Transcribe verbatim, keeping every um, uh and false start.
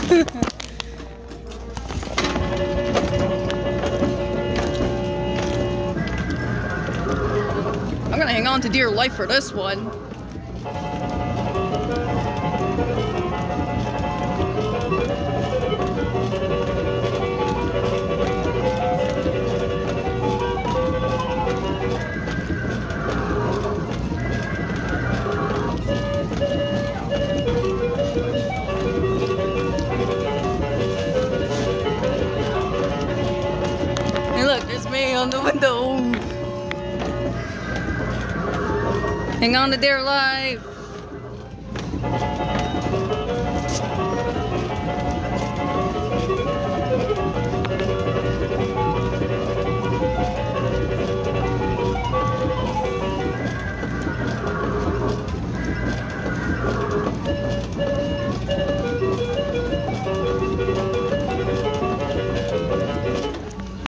I'm gonna hang on to dear life for this one. Hey look, there's me on the window. Hang on to dear life.